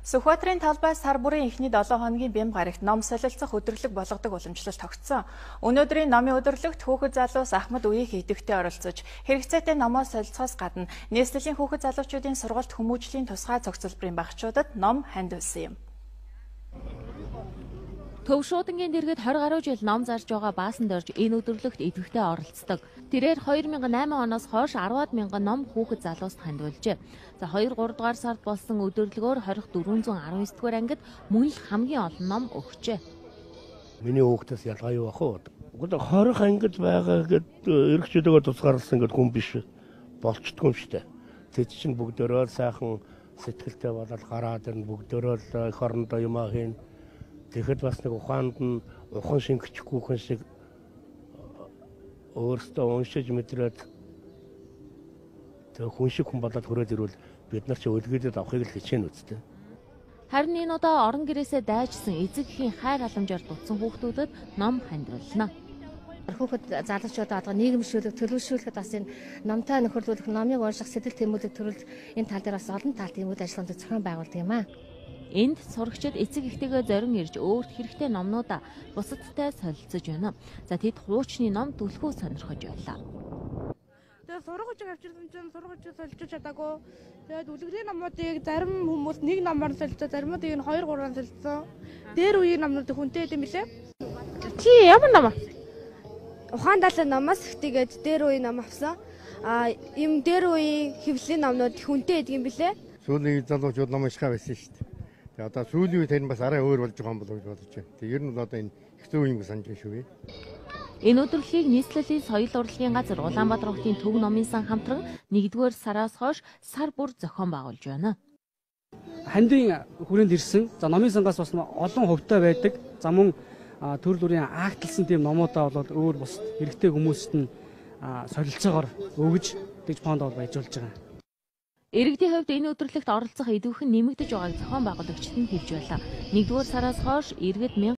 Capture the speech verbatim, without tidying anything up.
Сүхбаатарын талбай сар бүрийн эхний долоо хоногийн бям гарагт ном солилцох өдөрлөг болгодог уламжлал тогтсон. Өнөөдрийн номын өдөрлөгт хүүхэд залуус Ахмад үеийг идэвхтэй оролцож, хэрэгцээтэй номоо солилцохоос гадна нийслэлийн хүүхэд залуучуудын сургалт хүмүүжлийн тусгай цогцлборын багчуудад ном хандивсан юм. Төв шуудангийн дэргэд двадцать гаруй жил ном зарж байгаа баасан дорж энэ өдөрлөгт идэвхтэй оролцдог. Тэрээр две тысячи восемь оноос хойш десять мянган ном хүүхэд залууст хандвалжээ. За two тhree дугаар сард болсон өдөрлөгөөр двадцать four one nine дугаар ангид мөн л хамгийн олон ном өгчээ. Миний хүүхдээс ялгаа юу ах вэ? twenty ангид байгаа гэд эрэгчүүдөө тусгаарласан гэд хүн биш болчтгүй юм штэ. Тэд чинь бүгдөө сайхан сэтгэлтэй болоод гараад ирнэ, бүгдөө эх орондоо юм аа хийн. Тэгэхэд бас нэг ухаанд нь ухан шингэчихгүй хүн шиг өөртөө уншиж мэдрээд тэг хүн шиг хүн болоод хүрээд ирвэл бид нар ч өлгөөдөд авахыг л хичээнэ үстэй. Харин энэ удаа орон гэрээсээ дайжсан эзэгхийн хайр халамжаар дутсан хүүхдүүдэд ном хандвална. Хүүхэд залуучуудад одоо нийгэмшүүлэг, төлөвшүүлэхэд бас энэ номтой нөхөрлүүлэх, номыг унших, сэтгэл тэмүүлэг төрүүлж энэ тал дээр бас олон талт юм ажиллагаанд зохион байгуулдаг юм аа. Энд сурагчид эцэг эхтэйгээ зорин ирж өөрт хэрэгтэй номнуудаа бусадтай солилцож байна. За тэд хуучны ном түлхүү сонирхож байлаа. Тэгээд сургууч авчирсан чинь сургууч солилцож чадаагүй. Тэгээд үлгэрийн номуудыг зарим хүмүүс нэг номоор солилцоо, заримуудыг нь two three солилцсон. Дээр үеийн номнууд хүнтэй юм билээ. Чи ямар ном? Ухаан далайн номоос тэгээд дээр үеийн ном авсан. А им дээр үеийн хэвлэлийн номнууд хүнтэй гэдэг юм билээ. Сүүлийн залуучууд ном уншихаа байсан шүү дээ. Тэгээд одоо сүүлийн үед энэ бас арай өөр болж байгаа юм болов гэж бодож байна. Тэгээд ер нь одоо энэ их зөв юм санаж байна шүү. Энэ өдөрлөгийг Нийслэлийн Соёл Урлагийн Газар Улаанбаатар Хотын Төв Номын Сан хамтран нэгдүгээр сараас хойш сар бүр зохион байгуулж байна. Хандын хүрээнд ирсэн. За номын сангаас бас олон хувьтай байдаг. За мөн төрөл бүрийн агтлсан тийм номуудаа бол өөр бус хэрэгтэй хүмүүст нь солилцоогоор өгж тэгж фонд бол баяжуулж байгаа. Иргэдийн хувьд энэ өдөрлөгт оролцох идэвхэн нэмэгдэж байгааг зохион байгуулагчид нь хэлж байлаа. нэгдүгээр сараас хойш иргэд